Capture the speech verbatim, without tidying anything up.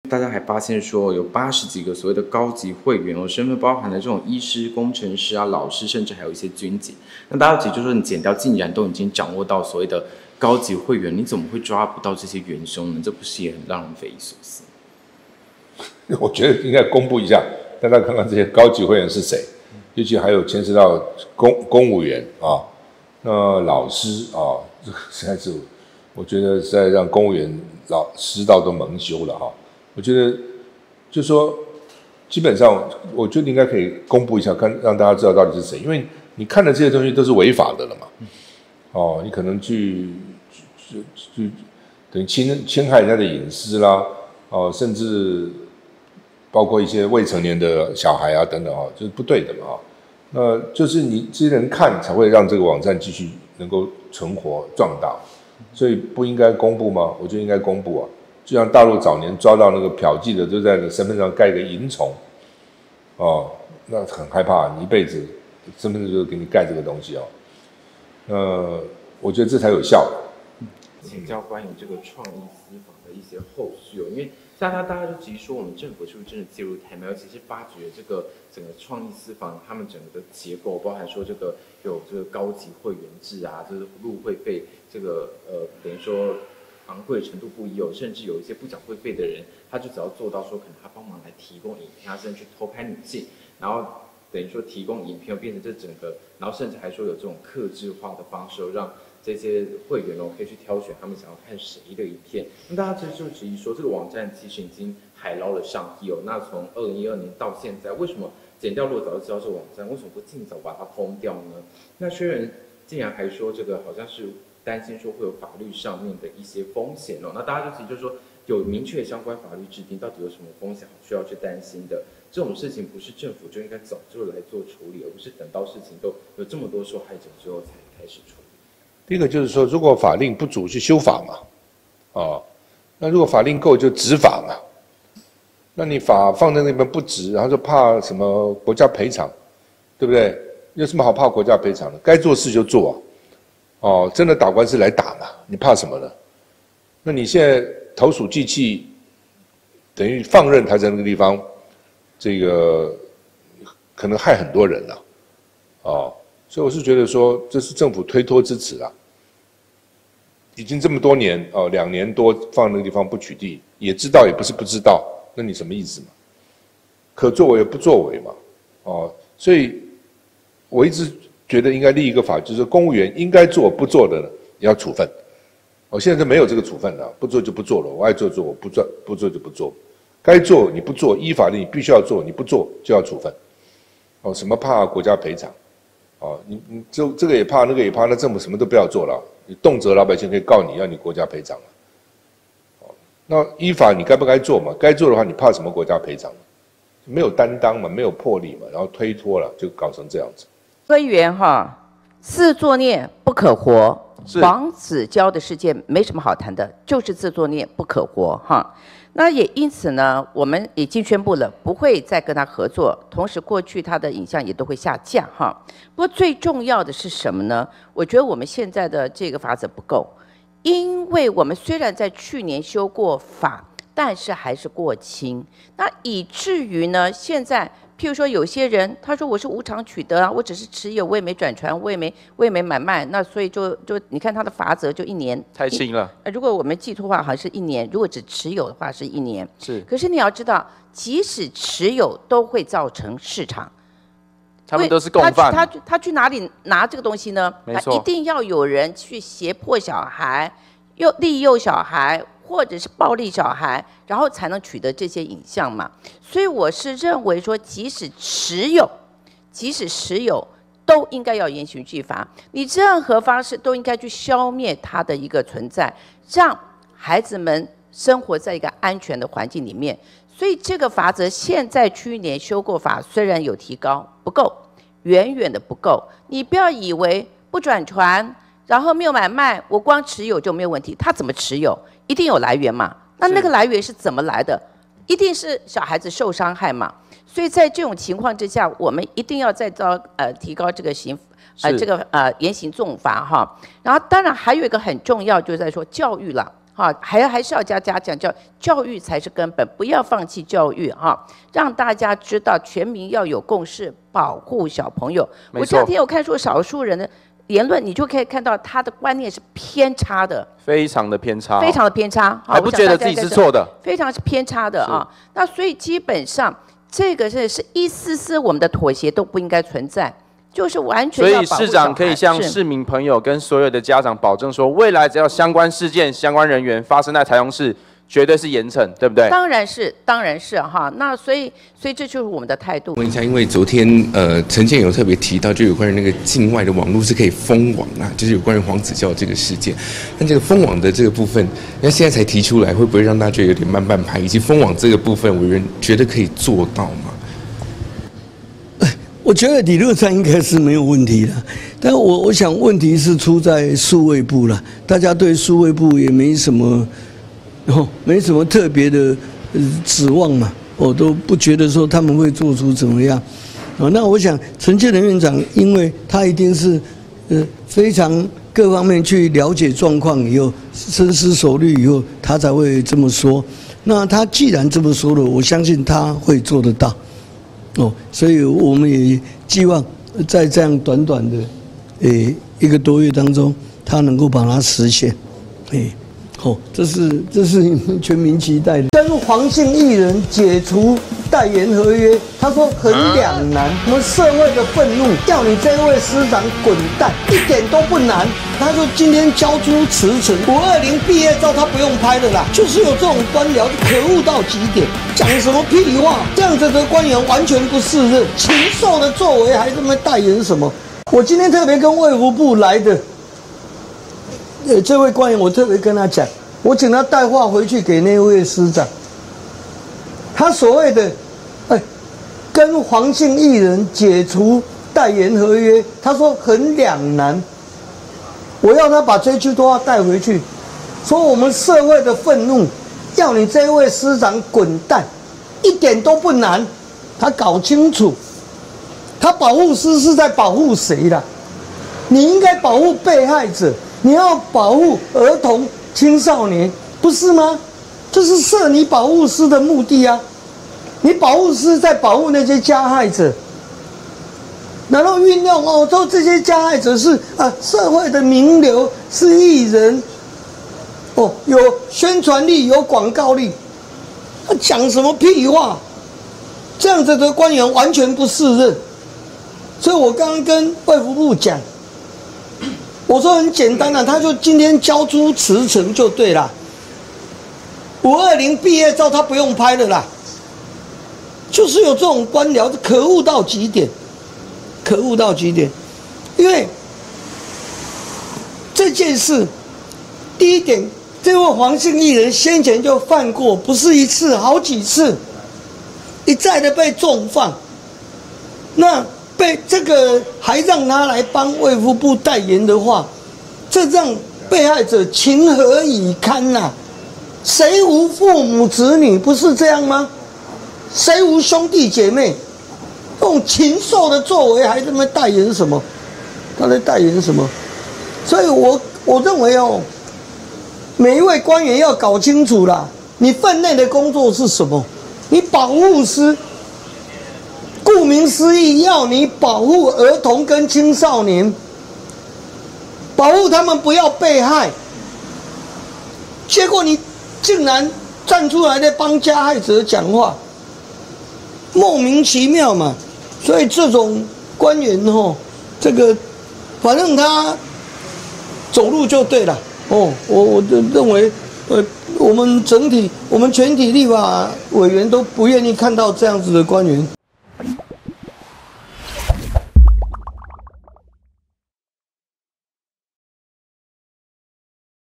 大家还发现说有八十几个所谓的高级会员哦，身份包含了这种医师、工程师啊、老师，甚至还有一些军警。那大家其实就说，你检调竟然都已经掌握到所谓的高级会员，你怎么会抓不到这些元凶呢？这不是也很让人匪夷所思？ 我觉得应该公布一下，大家看看这些高级会员是谁，尤其还有牵涉到公公务员啊，那老师啊，这个实在是，我觉得实在让公务员老师道都蒙羞了哈。我觉得就是说，基本上我觉得应该可以公布一下，看让大家知道到底是谁，因为你看的这些东西都是违法的了嘛。哦，你可能去去去等于侵侵害人家的隐私啦，哦，甚至包括一些未成年的小孩啊等等啊，就是不对的嘛。那就是你这些人看才会让这个网站继续能够存活壮大，所以不应该公布吗？我觉得应该公布啊。就像大陆早年抓到那个嫖妓的，就在你身份上盖一个淫虫，哦，那很害怕，你一辈子身份证就给你盖这个东西哦。呃，我觉得这才有效。 请教关于这个创意私访的一些后续哦，因为大家大家就急说我们政府是不是真的介入太慢，尤其是发掘这个整个创意私访他们整个的结构，包含说这个有这个高级会员制啊，就是入会费这个呃等于说昂贵程度不一哦，甚至有一些不缴会费的人，他就只要做到说可能他帮忙来提供影片，他甚至去偷拍女性，然后等于说提供影片变成这整个，然后甚至还说有这种客制化的方式，让这些会员哦可以去挑选他们想要看谁的影片。那大家其实就质疑说，这个网站其实已经海捞了上亿哦。那从二零一二年到现在，为什么检调如果早就知道这个网站，为什么不尽早把它封掉呢？那虽然竟然还说这个好像是担心说会有法律上面的一些风险哦。那大家就其实就是说，有明确相关法律制定，到底有什么风险需要去担心的？这种事情不是政府就应该早就来做处理，而不是等到事情都有这么多受害者之后才开始处理。 第一个就是说，如果法令不足，去修法嘛，哦，那如果法令够，就执法嘛。那你法放在那边不执，然后就怕什么国家赔偿，对不对？有什么好怕国家赔偿的？该做事就做啊，哦，真的打官司来打嘛，你怕什么呢？那你现在投鼠忌器，等于放任他在那个地方，这个可能害很多人了，哦，所以我是觉得说，这是政府推脱之词啊。已经这么多年哦，两年多放那个地方不取缔，也知道也不是不知道，那你什么意思嘛？可作为不作为嘛，哦，所以我一直觉得应该立一个法，就是公务员应该做不做的也要处分。哦，现在没有这个处分的，不做就不做了，我爱做做，我不做不做就不做，该做你不做，依法令你必须要做，你不做就要处分。哦，什么怕国家赔偿？哦，你你这这个也怕，那个也怕，那政府什么都不要做了，你动辄老百姓可以告你，要你国家赔偿。哦，那依法你该不该做嘛？该做的话，你怕什么国家赔偿？没有担当嘛，没有魄力嘛，然后推脱了，就搞成这样子。 委员哈，自作孽不可活。黄子佼的事件没什么好谈的，就是自作孽不可活哈。那也因此呢，我们已经宣布了不会再跟他合作，同时过去他的影像也都会下架哈。不过最重要的是什么呢？我觉得我们现在的这个法则不够，因为我们虽然在去年修过法，但是还是过轻，那以至于呢，现在譬如说有些人他说我是无偿取得啊，我只是持有，我也没转传，我也没我也没买卖，那所以就就你看他的罚则就一年， 太轻了。 呃，如果我们记错的话，好像是一年；如果只持有的话是一年。 是。 可是你要知道，即使持有都会造成市场。 他们都是共犯。 他他他去哪里拿这个东西呢？ 没错。 他一定要有人去胁迫小孩，诱利诱小孩。或者是暴力小孩，然后才能取得这些影像嘛。所以我是认为说，即使持有，即使持有，都应该要严刑峻法。你任何方式都应该去消灭它的一个存在，让孩子们生活在一个安全的环境里面。所以这个法则现在去年修过法，虽然有提高，不够，远远的不够。你不要以为不转传，然后没有买卖，我光持有就没有问题。他怎么持有？一定有来源嘛？那那个来源是怎么来的？一定是小孩子受伤害嘛？所以在这种情况之下，我们一定要再招呃提高这个刑呃这个呃严刑重罚哈。然后当然还有一个很重要，就是在说教育了。 哈，还还是要加加强教教育才是根本，不要放弃教育哈，让大家知道全民要有共识，保护小朋友。我这两天有看出少数人的言论，你就可以看到他的观念是偏差的， 非常的偏差， 非常的偏差， 还不觉得自己是错的， 非常是偏差的啊。那所以基本上这个是是一丝丝我们的妥协都不应该存在。就是完全要保护小孩。 所以市长可以向市民朋友跟所有的家长保证说，未来只要相关事件、相关人员发生在台中市，绝对是严惩，对不对？ 当然是，当然是哈。那所以，所以这就是我们的态度。 问一下，因为昨天呃，陈建有特别提到，就有关于那个境外的网络是可以封网啊，就是有关于黄子佼这个事件。但这个封网的这个部分，那现在才提出来，会不会让大家觉得有点慢半拍？以及封网这个部分，委员觉得可以做到吗？ 我觉得理论上应该是没有问题的，但我我想问题是出在数位部了，大家对数位部也没什么，哦，没什么特别的指望嘛，我都不觉得说他们会做出怎么样，哦，那我想陈建仁院长，因为他一定是呃非常各方面去了解状况以后，深思熟虑以后，他才会这么说。那他既然这么说了，我相信他会做得到。哦，所以我们也寄望在这样短短的，诶一个多月当中，他能够把它实现，诶，好，这是这是全民期待的。跟黄姓艺人解除代言合约，他说很两难，我们社会的愤怒叫你这位师长滚蛋，一点都不难。他说今天交出辞呈，五二零毕业照他不用拍了啦，就是有这种官僚可恶到极点，讲什么屁话，这样子的官员完全不适任，禽兽的作为还这么代言什么？我今天特别跟卫福部来的，呃，这位官员我特别跟他讲，我请他带话回去给那位师长，他所谓的，哎，跟黄姓艺人解除代言合约，他说很两难。我要他把这句话带回去，说我们社会的愤怒，要你这位师长滚蛋，一点都不难。他搞清楚，他保护师是在保护谁啦？你应该保护被害者，你要保护儿童、青少年，不是吗？这是设你保护师的目的啊！你保护师在保护那些加害者。然后运用哦，说这些加害者是啊社会的名流，是艺人，哦有宣传力，有广告力，他讲什么屁话？这样子的官员完全不适任。所以我刚刚跟卫福部讲，我说很简单啊，他就今天交出辞呈就对了。五二零毕业照他不用拍了啦，就是有这种官僚，可恶到极点。可恶到极点，因为这件事，第一点，这位黄姓艺人先前就犯过，不是一次，好几次，一再的被重放，那被这个还让他来帮卫福部代言的话，这让被害者情何以堪呐、啊？谁无父母子女，不是这样吗？谁无兄弟姐妹？这种禽兽的作为还这么代言什么？他在代言什么？所以我我认为哦，每一位官员要搞清楚啦，你分内的工作是什么？你保护师，顾名思义，要你保护儿童跟青少年，保护他们不要被害。结果你竟然站出来在帮加害者讲话，莫名其妙嘛。所以这种官员吼，这个反正他走路就对了哦。我我就认为，呃，我们整体我们全体立法委员都不愿意看到这样子的官员。